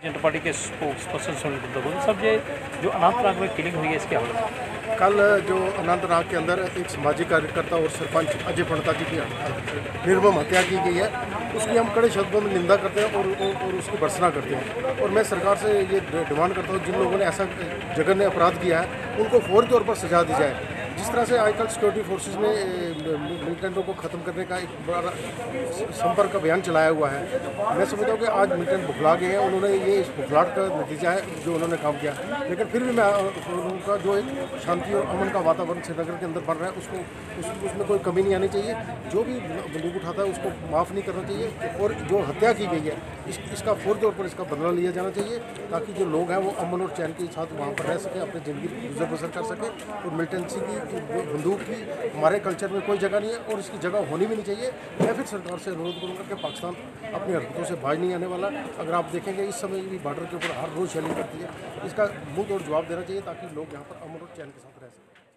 जनता party के spokes person Sunil Gupta साहब, ये जो अनंतनाग में किलिंग हुई है इसके हवाले से। कल जो अनंतनाग के अंदर एक सामाजिक कार्यकर्ता और सरपंच अजय पंडता जी की निर्मम हत्या की गई है, उसकी हम कड़े शब्दों में निंदा करते हैं और उसकी भर्त्सना करते हैं। और मैं सरकार से ये डिमांड करता हूँ, जिन लोगों ने ऐसा जघन्य अपराध किया है उनको फौरी तौर पर सजा दी जाए। जिस तरह से आजकल सिक्योरिटी फोर्सेस में मिलिटेंटों को ख़त्म करने का एक बड़ा संपर्क अभियान चलाया हुआ है, मैं समझता हूँ कि आज मिलिटेंट बुखला गए हैं। उन्होंने ये इस बुखलाहट का नतीजा है जो उन्होंने काम किया, लेकिन फिर भी मैं उनका जो एक शांति और अमन का वातावरण श्रीनगर के अंदर बन रहा है उसमें कोई कमी नहीं आनी चाहिए। जो भी बंदूक उठाता है उसको माफ़ नहीं करना चाहिए, और जो हत्या की गई है इसका फौरी तौर पर इसका बदला लिया जाना चाहिए, ताकि जो लोग हैं वो अमन और चैन के साथ वहाँ पर रह सकें, अपनी ज़िंदगी गुजर बसर कर सकें। और मिलिटेंसी की बंदूक की हमारे कल्चर में कोई जगह नहीं है और इसकी जगह होनी भी नहीं चाहिए। मैं फिर सरकार से अनुरोध करूँगा कि पाकिस्तान अपनी हरकतों से बाज नहीं आने वाला। अगर आप देखेंगे इस समय भी बॉर्डर के ऊपर हर रोज़ शेलिंग करती है, इसका मुंह तोड़ जवाब देना चाहिए ताकि लोग यहाँ पर अमन और चैन के साथ रह सकें।